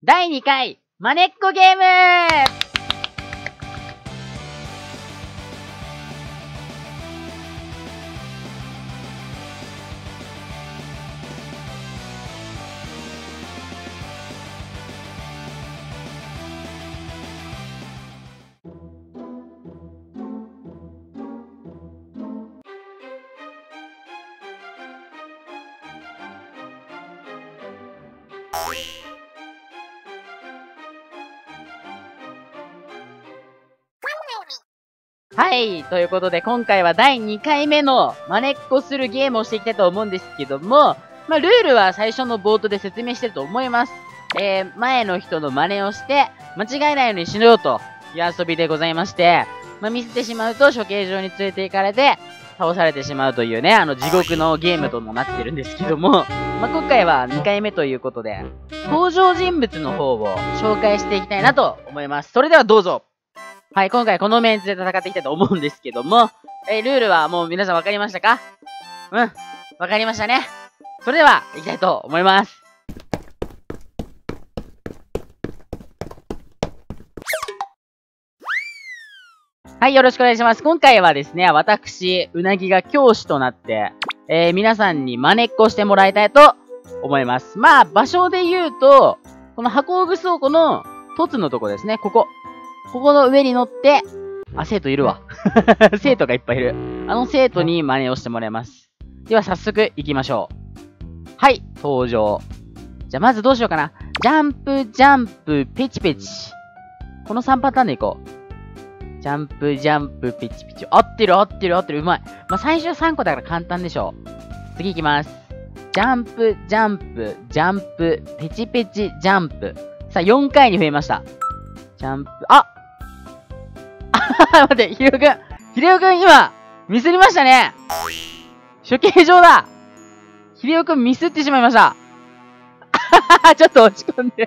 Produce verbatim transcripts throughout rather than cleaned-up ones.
だいにかい、まねっこゲーム。はい。ということで、今回はだいにかいめのまねっこするゲームをしていきたいと思うんですけども、まあ、ルールは最初の冒頭で説明してると思います。えー、前の人の真似をして、間違えないようにしようという遊びでございまして、まあ、ミスってしまうと処刑場に連れて行かれて、倒されてしまうというね、あの地獄のゲームともなってるんですけども、まあ、今回はにかいめということで、登場人物の方を紹介していきたいなと思います。それではどうぞ。はい、今回このメンツで戦っていきたいと思うんですけども、えー、ルールはもう皆さん分かりましたか？うん、分かりましたね。それでは、いきたいと思います。はい、よろしくお願いします。今回はですね、私、うなぎが教師となって、えー、皆さんに真似っこしてもらいたいと思います。まあ、場所で言うと、この箱具倉庫の凸のとこですね、ここ。ここの上に乗って、あ、生徒いるわ。生徒がいっぱいいる。あの生徒に真似をしてもらいます。では早速行きましょう。はい、登場。じゃあまずどうしようかな。ジャンプ、ジャンプ、ペチペチ。このさんパターンでいこう。ジャンプ、ジャンプ、ペチペチ。合ってる、合ってる、合ってる。うまい。まあ、最初さんこだから簡単でしょう。次行きます。ジャンプ、ジャンプ、ジャンプ、ペチペチ、ジャンプ。さあ、よんかいに増えました。ジャンプ、あ待って、ひろくん。ひろくん今、ミスりましたね。処刑場だ。ひろくんミスってしまいました。ちょっと落ち込んで。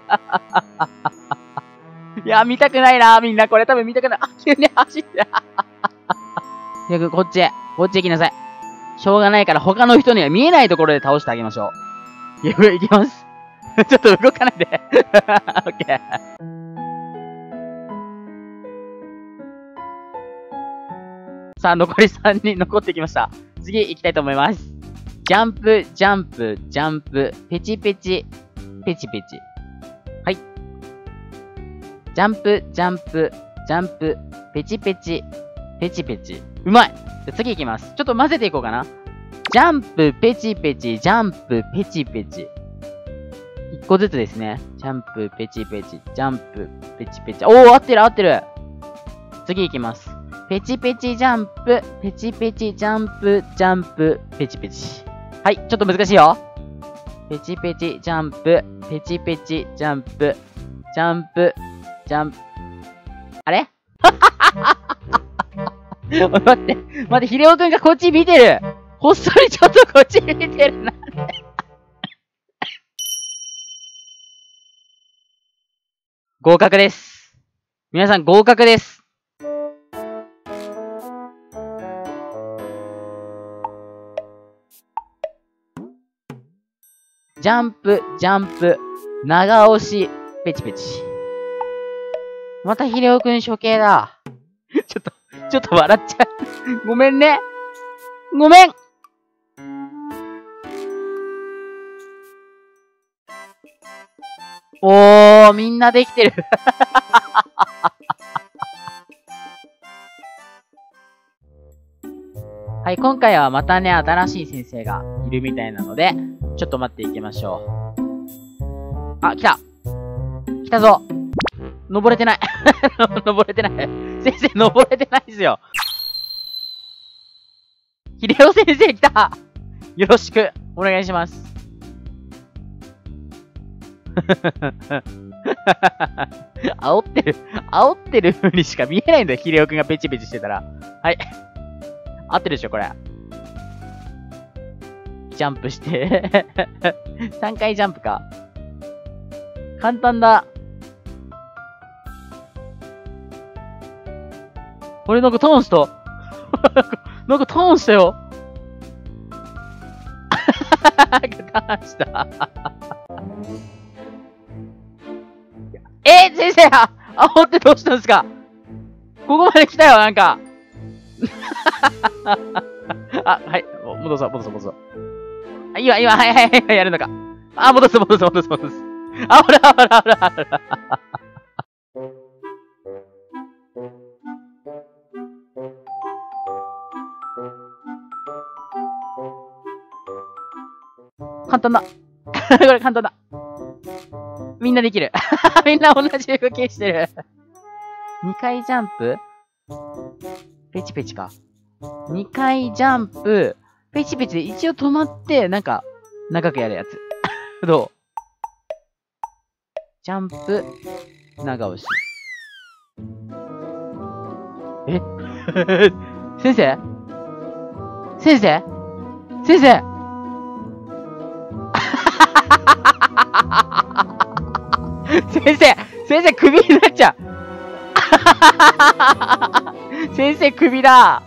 いや、見たくないな、みんな。これ多分見たくない。あ、急に走って。ひろくん、こっちへ。こっちへ行きなさい。しょうがないから他の人には見えないところで倒してあげましょう。ひろくん、行きます。ちょっと動かないで。オッケー。さあ、残りさんにん残ってきました。次行きたいと思います。ジャンプ、ジャンプ、ジャンプ、ペチペチ、ペチペチ。はい。ジャンプ、ジャンプ、ジャンプ、ペチペチ、ペチペチ。うまい。じゃ次行きます。ちょっと混ぜていこうかな。ジャンプ、ペチペチ、ジャンプ、ペチペチ。一個ずつですね。ジャンプ、ペチペチ、ジャンプ、ペチペチ。おー、合ってる合ってる。次行きます。ペチペチジャンプ、ペチペチジャンプ、ジャンプ、ペチペチ。はい、ちょっと難しいよ。ペチペチジャンプ、ペチペチジャンプ、ジャンプ、ジャンプ。あれ待って、待って、ひれおくんがこっち見てる。ほっそりちょっとこっち見てるな。合格です。皆さん合格です。ジャンプ、ジャンプ、長押し、ペチペチ。またひれおくん処刑だ。ちょっと、ちょっと笑っちゃう。ごめんね。ごめん。おー、みんなできてる。はい、今回はまたね、新しい先生がいるみたいなので、ちょっと待っていきましょう。あ、来た来たぞ登れてない登れてない先生、登れてないですよ。ひれお先生来た。よろしくお願いします。煽ってる、煽ってる風にしか見えないんだよ、ひれおくんがペチペチしてたら。はい。合ってるでしょ、これ。ジャンプして。さんかいジャンプか。簡単だ。俺なんかターンした。なんかターンしたよ。ターンした。 えー、先生あ、煽ってどうしたんですか？ここまで来たよ、なんか。あ、はい。戻そう、戻そう、戻そう。あ、今、今、はい、はい、はい、やるのか。あ、戻す、戻す、戻す、戻す。あ、ほら、ほら、ほら、ほら。簡単だ。これ簡単だ。みんなできる。みんな同じ動きしてる。にかいジャンプペチペチか。にかいジャンプ、ペチペチで一応止まって、なんか、長くやるやつ。どう？ジャンプ、長押し。え先生先生先生先生先生、クビになっちゃう先生、クビだ